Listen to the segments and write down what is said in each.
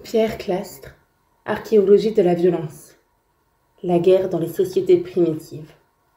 Pierre Clastres, Archéologie de la violence. La guerre dans les sociétés primitives.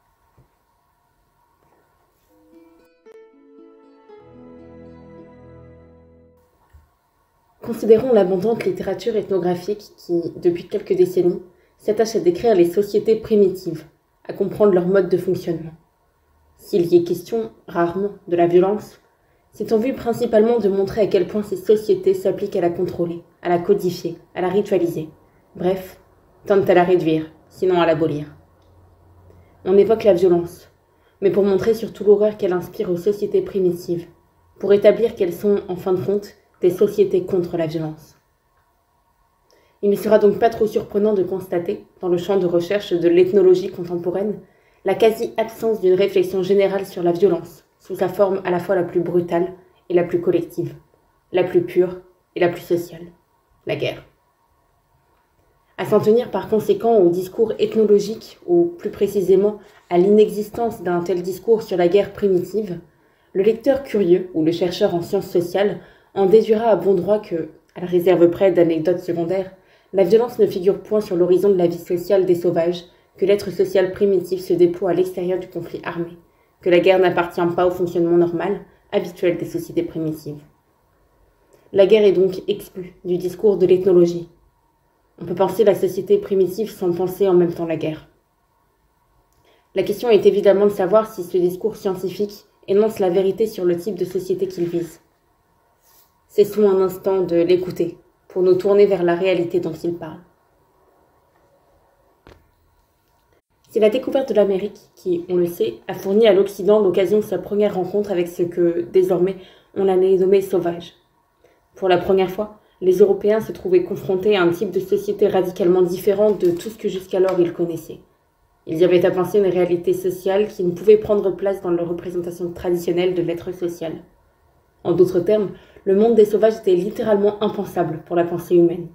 Considérons l'abondante littérature ethnographique qui, depuis quelques décennies, s'attache à décrire les sociétés primitives, à comprendre leur mode de fonctionnement. S'il y est question, rarement, de la violence, c'est en vue principalement de montrer à quel point ces sociétés s'appliquent à la contrôler, à la codifier, à la ritualiser. Bref, tentent à la réduire, sinon à l'abolir. On évoque la violence, mais pour montrer surtout l'horreur qu'elle inspire aux sociétés primitives, pour établir qu'elles sont, en fin de compte, des sociétés contre la violence. Il ne sera donc pas trop surprenant de constater, dans le champ de recherche de l'ethnologie contemporaine, la quasi-absence d'une réflexion générale sur la violence, sous sa forme à la fois la plus brutale et la plus collective, la plus pure et la plus sociale, la guerre. À s'en tenir par conséquent au discours ethnologique, ou plus précisément à l'inexistence d'un tel discours sur la guerre primitive, le lecteur curieux ou le chercheur en sciences sociales en déduira à bon droit que, à la réserve près d'anecdotes secondaires, la violence ne figure point sur l'horizon de la vie sociale des sauvages, que l'être social primitif se déploie à l'extérieur du conflit armé, que la guerre n'appartient pas au fonctionnement normal, habituel des sociétés primitives. La guerre est donc exclue du discours de l'ethnologie. On peut penser la société primitive sans penser en même temps la guerre. La question est évidemment de savoir si ce discours scientifique énonce la vérité sur le type de société qu'il vise. Cessons un instant de l'écouter, pour nous tourner vers la réalité dont il parle. C'est la découverte de l'Amérique qui, on le sait, a fourni à l'Occident l'occasion de sa première rencontre avec ce que, désormais, on a nommé sauvage. Pour la première fois, les Européens se trouvaient confrontés à un type de société radicalement différent de tout ce que jusqu'alors ils connaissaient. Ils y avaient à penser une réalité sociale qui ne pouvait prendre place dans leur représentation traditionnelle de l'être social. En d'autres termes, le monde des sauvages était littéralement impensable pour la pensée humaine.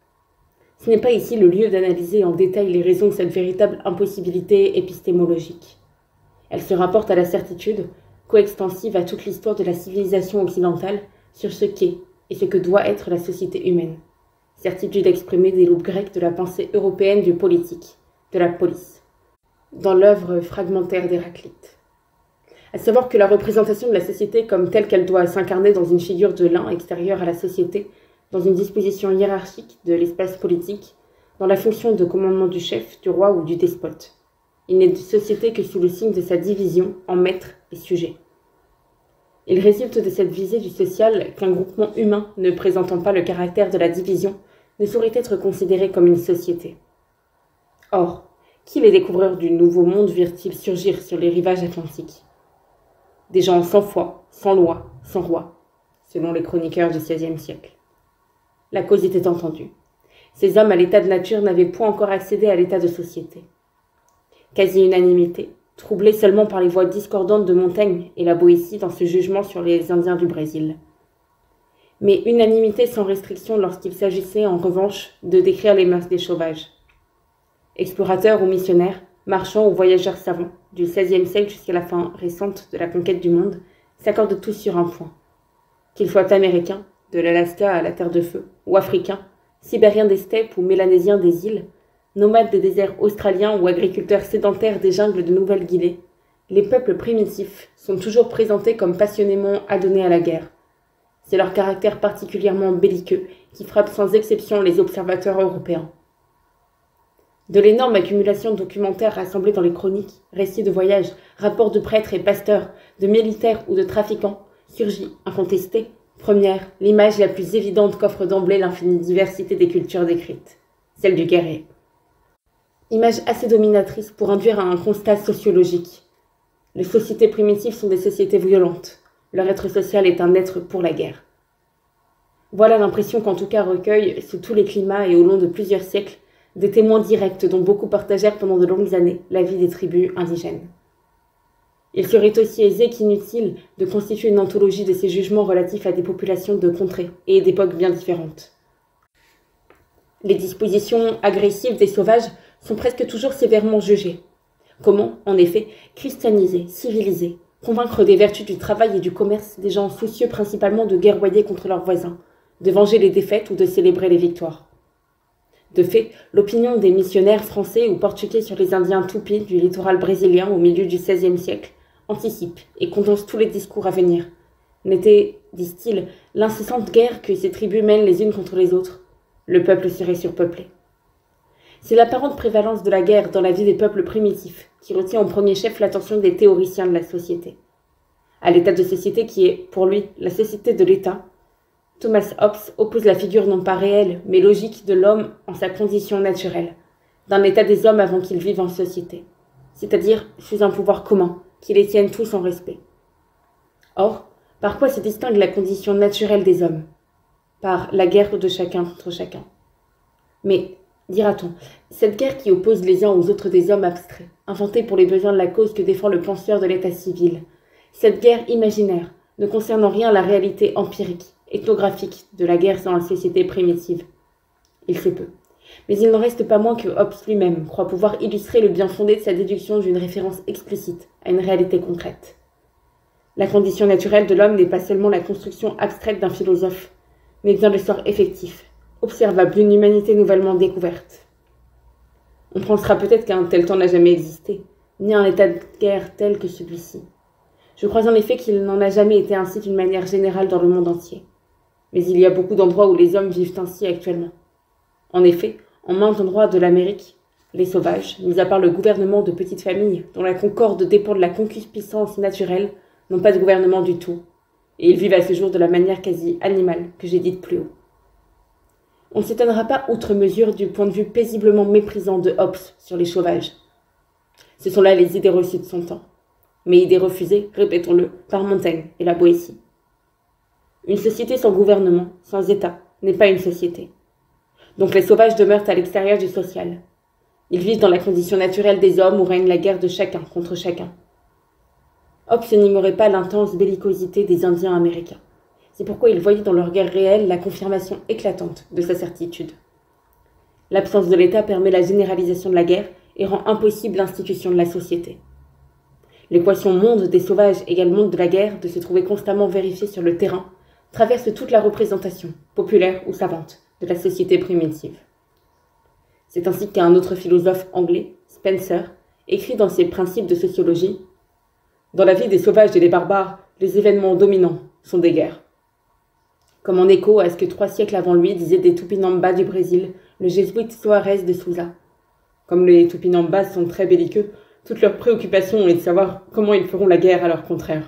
Ce n'est pas ici le lieu d'analyser en détail les raisons de cette véritable impossibilité épistémologique. Elle se rapporte à la certitude, coextensive à toute l'histoire de la civilisation occidentale, sur ce qu'est et ce que doit être la société humaine. Certitude exprimée des loupes grecques de la pensée européenne du politique, de la polis, dans l'œuvre fragmentaire d'Héraclite. À savoir que la représentation de la société comme telle qu'elle doit s'incarner dans une figure de l'un extérieure à la société, dans une disposition hiérarchique de l'espace politique, dans la fonction de commandement du chef, du roi ou du despote. Il n'est de société que sous le signe de sa division en maître et sujet. Il résulte de cette visée du social qu'un groupement humain ne présentant pas le caractère de la division ne saurait être considéré comme une société. Or, qui les découvreurs du Nouveau Monde virent-ils surgir sur les rivages atlantiques? Des gens sans foi, sans loi, sans roi, selon les chroniqueurs du XVIe siècle. La cause était entendue. Ces hommes à l'état de nature n'avaient point encore accédé à l'état de société. Quasi-unanimité, troublée seulement par les voix discordantes de Montaigne et la Boétie dans ce jugement sur les Indiens du Brésil. Mais unanimité sans restriction lorsqu'il s'agissait, en revanche, de décrire les mœurs des sauvages. Explorateurs ou missionnaires, marchands ou voyageurs savants, du XVIe siècle jusqu'à la fin récente de la conquête du monde, s'accordent tous sur un point. Qu'ils soient américains, de l'Alaska à la Terre de Feu, ou africains, sibériens des steppes ou mélanésiens des îles, nomades des déserts australiens ou agriculteurs sédentaires des jungles de Nouvelle-Guinée, les peuples primitifs sont toujours présentés comme passionnément adonnés à la guerre. C'est leur caractère particulièrement belliqueux qui frappe sans exception les observateurs européens. De l'énorme accumulation documentaire rassemblée dans les chroniques, récits de voyages, rapports de prêtres et pasteurs, de militaires ou de trafiquants, surgit, incontestée, première, l'image la plus évidente qu'offre d'emblée l'infinie diversité des cultures décrites, celle du guerrier. Image assez dominatrice pour induire à un constat sociologique. Les sociétés primitives sont des sociétés violentes. Leur être social est un être pour la guerre. Voilà l'impression qu'en tout cas recueille, sous tous les climats et au long de plusieurs siècles, des témoins directs dont beaucoup partagèrent pendant de longues années la vie des tribus indigènes. Il serait aussi aisé qu'inutile de constituer une anthologie de ces jugements relatifs à des populations de contrées et d'époques bien différentes. Les dispositions agressives des sauvages sont presque toujours sévèrement jugées. Comment, en effet, christianiser, civiliser, convaincre des vertus du travail et du commerce des gens soucieux principalement de guerroyer contre leurs voisins, de venger les défaites ou de célébrer les victoires. De fait, l'opinion des missionnaires français ou portugais sur les Indiens Tupis du littoral brésilien au milieu du XVIe siècle anticipe et condense tous les discours à venir. N'était, disent-ils, l'incessante guerre que ces tribus mènent les unes contre les autres. Le peuple serait surpeuplé. C'est l'apparente prévalence de la guerre dans la vie des peuples primitifs qui retient au premier chef l'attention des théoriciens de la société. À l'état de société qui est, pour lui, la société de l'État, Thomas Hobbes oppose la figure non pas réelle, mais logique de l'homme en sa condition naturelle, d'un état des hommes avant qu'ils vivent en société, c'est-à-dire sous un pouvoir commun, qui les tienne tous en respect. Or, par quoi se distingue la condition naturelle des hommes? Par la guerre de chacun contre chacun. Mais, dira-t-on, cette guerre qui oppose les uns aux autres des hommes abstraits, inventée pour les besoins de la cause que défend le penseur de l'état civil, cette guerre imaginaire, ne concerne en rien la réalité empirique, ethnographique de la guerre dans la société primitive. Il se peut. Mais il n'en reste pas moins que Hobbes lui-même croit pouvoir illustrer le bien fondé de sa déduction d'une référence explicite à une réalité concrète. La condition naturelle de l'homme n'est pas seulement la construction abstraite d'un philosophe, mais bien le sort effectif, observable d'une humanité nouvellement découverte. On pensera peut-être qu'un tel temps n'a jamais existé, ni un état de guerre tel que celui-ci. Je crois en effet qu'il n'en a jamais été ainsi d'une manière générale dans le monde entier. Mais il y a beaucoup d'endroits où les hommes vivent ainsi actuellement. En effet, en maint endroit de l'Amérique, les sauvages, mis à part le gouvernement de petites familles dont la concorde dépend de la concupiscence naturelle, n'ont pas de gouvernement du tout, et ils vivent à ce jour de la manière quasi animale que j'ai dite plus haut. On ne s'étonnera pas outre mesure du point de vue paisiblement méprisant de Hobbes sur les sauvages. Ce sont là les idées reçues de son temps, mais idées refusées, répétons-le, par Montaigne et la Boétie. Une société sans gouvernement, sans État, n'est pas une société. Donc les sauvages demeurent à l'extérieur du social. Ils vivent dans la condition naturelle des hommes où règne la guerre de chacun contre chacun. Hobbes n'ignorait pas l'intense bellicosité des Indiens américains. C'est pourquoi il voyait dans leur guerre réelle la confirmation éclatante de sa certitude. L'absence de l'État permet la généralisation de la guerre et rend impossible l'institution de la société. L'équation monde des sauvages égale monde de la guerre de se trouver constamment vérifiée sur le terrain traverse toute la représentation, populaire ou savante, de la société primitive. C'est ainsi qu'un autre philosophe anglais, Spencer, écrit dans ses principes de sociologie « Dans la vie des sauvages et des barbares, les événements dominants sont des guerres. » Comme en écho à ce que 3 siècles avant lui disait des Tupinambas du Brésil, le jésuite Soares de Souza. Comme les Tupinambas sont très belliqueux, toute leur préoccupation est de savoir comment ils feront la guerre à leur contraire.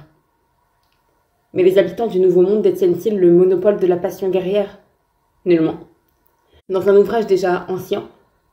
Mais les habitants du Nouveau Monde détiennent-ils le monopole de la passion guerrière? Nullement. Dans un ouvrage déjà ancien,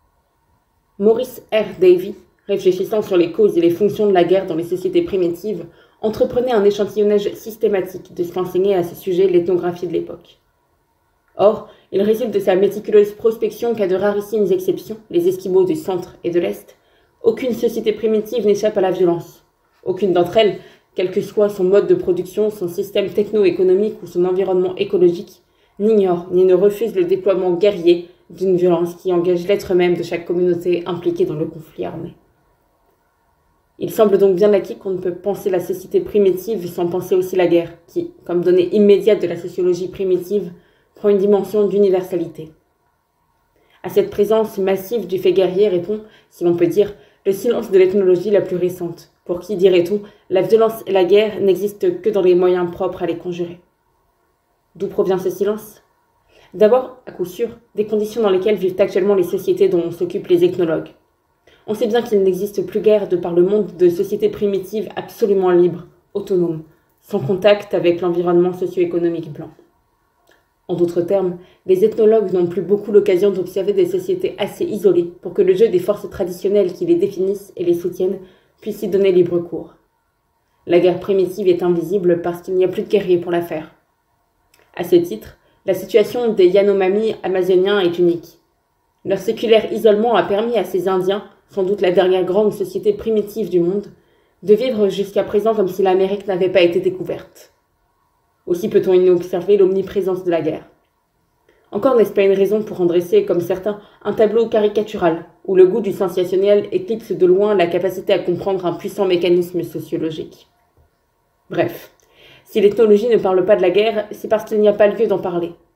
Maurice R. Davy, réfléchissant sur les causes et les fonctions de la guerre dans les sociétés primitives, entreprenait un échantillonnage systématique de ce qu'enseignait à ce sujet l'ethnographie de l'époque. Or, il résulte de sa méticuleuse prospection qu'à de rarissimes exceptions, les Esquimaux du centre et de l'Est, aucune société primitive n'échappe à la violence. Aucune d'entre elles, quel que soit son mode de production, son système techno-économique ou son environnement écologique, n'ignore ni ne refuse le déploiement guerrier d'une violence qui engage l'être même de chaque communauté impliquée dans le conflit armé. Il semble donc bien acquis qu'on ne peut penser la société primitive sans penser aussi la guerre, qui, comme donnée immédiate de la sociologie primitive, prend une dimension d'universalité. À cette présence massive du fait guerrier répond, si l'on peut dire, le silence de l'ethnologie la plus récente, pour qui, dirait-on, la violence et la guerre n'existent que dans les moyens propres à les conjurer. D'où provient ce silence? D'abord, à coup sûr, des conditions dans lesquelles vivent actuellement les sociétés dont s'occupent les ethnologues. On sait bien qu'il n'existe plus guère de par le monde de sociétés primitives absolument libres, autonomes, sans contact avec l'environnement socio-économique blanc. En d'autres termes, les ethnologues n'ont plus beaucoup l'occasion d'observer des sociétés assez isolées pour que le jeu des forces traditionnelles qui les définissent et les soutiennent puisse y donner libre cours. La guerre primitive est invisible parce qu'il n'y a plus de guerriers pour la faire. À ce titre, la situation des Yanomami amazoniens est unique. Leur séculaire isolement a permis à ces Indiens, sans doute la dernière grande société primitive du monde, de vivre jusqu'à présent comme si l'Amérique n'avait pas été découverte. Aussi peut-on y observer l'omniprésence de la guerre. Encore n'est-ce pas une raison pour en dresser, comme certains, un tableau caricatural, où le goût du sensationnel éclipse de loin la capacité à comprendre un puissant mécanisme sociologique. Bref, si l'ethnologie ne parle pas de la guerre, c'est parce qu'il n'y a pas lieu d'en parler.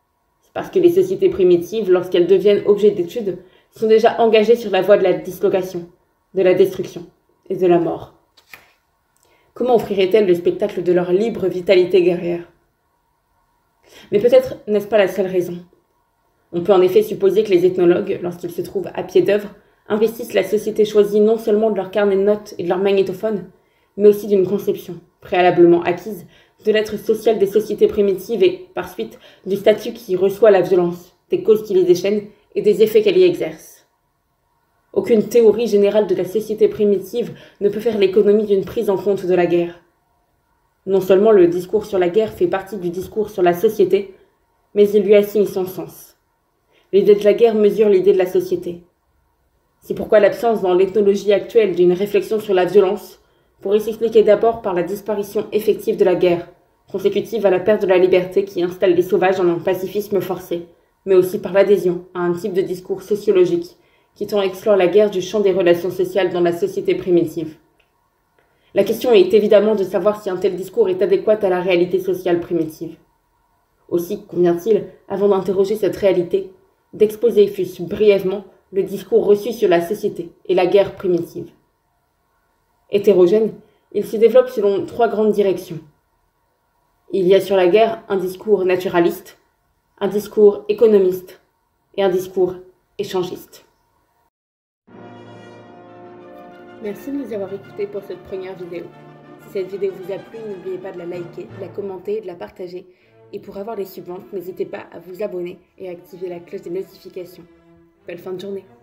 C'est parce que les sociétés primitives, lorsqu'elles deviennent objets d'étude, sont déjà engagées sur la voie de la dislocation, de la destruction et de la mort. Comment offriraient-elles le spectacle de leur libre vitalité guerrière? Mais peut-être n'est-ce pas la seule raison. On peut en effet supposer que les ethnologues, lorsqu'ils se trouvent à pied d'œuvre, investissent la société choisie non seulement de leur carnet de notes et de leur magnétophone, mais aussi d'une conception, préalablement acquise, de l'être social des sociétés primitives et, par suite, du statut qui reçoit la violence, des causes qui les déchaînent et des effets qu'elle y exerce. Aucune théorie générale de la société primitive ne peut faire l'économie d'une prise en compte de la guerre. Non seulement le discours sur la guerre fait partie du discours sur la société, mais il lui assigne son sens. L'idée de la guerre mesure l'idée de la société. C'est pourquoi l'absence dans l'ethnologie actuelle d'une réflexion sur la violence pourrait s'expliquer d'abord par la disparition effective de la guerre, consécutive à la perte de la liberté qui installe les sauvages en un pacifisme forcé, mais aussi par l'adhésion à un type de discours sociologique qui tend à exclure la guerre du champ des relations sociales dans la société primitive. La question est évidemment de savoir si un tel discours est adéquat à la réalité sociale primitive. Aussi convient-il, avant d'interroger cette réalité, d'exposer, fût-ce brièvement, le discours reçu sur la société et la guerre primitive. Hétérogène, il se développe selon 3 grandes directions. Il y a sur la guerre un discours naturaliste, un discours économiste et un discours échangiste. Merci de nous avoir écoutés pour cette première vidéo. Si cette vidéo vous a plu, n'oubliez pas de la liker, de la commenter et de la partager. Et pour avoir les suivantes, n'hésitez pas à vous abonner et à activer la cloche des notifications. Belle fin de journée!